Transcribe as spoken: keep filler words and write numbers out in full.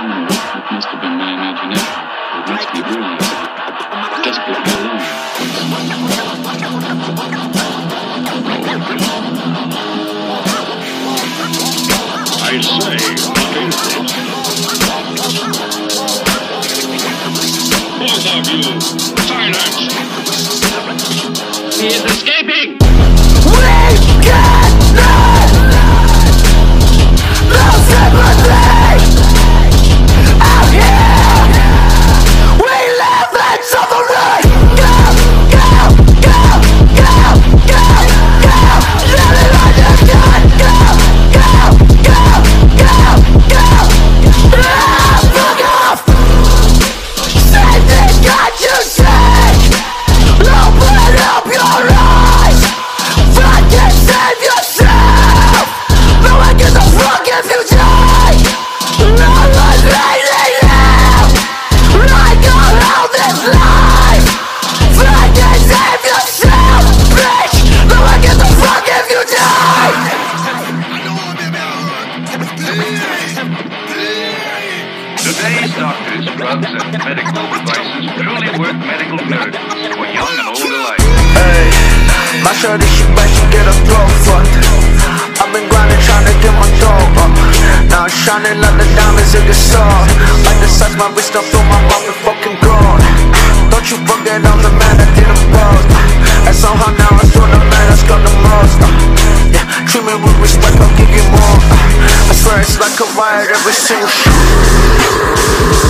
don't know. It must have been my imagination. It must be real. Desperately alone. I say, what is this? Both of you, silence! He is escaping! We cannot lose sympathy out here. We live in suffering. Go, go, go, go, go, go. Living like a god. Go, go, go, go, go. Ah, fuck off. Satan got you sick. Open up your eyes. Fucking save yourself. No one gives a fuck if you die. No one's waiting now. I go out this life. Fucking save yourself, bitch. No one gives a fuck if you die. Today's doctors, drugs, and medical devices truly work medical miracles for young and old alike. Hey, my shorty, she bite, she get her throat fucked. I've been grinding, trying to get my dough up. Now I'm shining like the diamonds in the sun. Like the size, my wrist, don't fill my mouth with fucking gold. Don't you forget I'm the man that did the most. And somehow now I saw the man that's got the most. Yeah, treat me with respect, I'll give you more. I swear it's like a riot every single shit.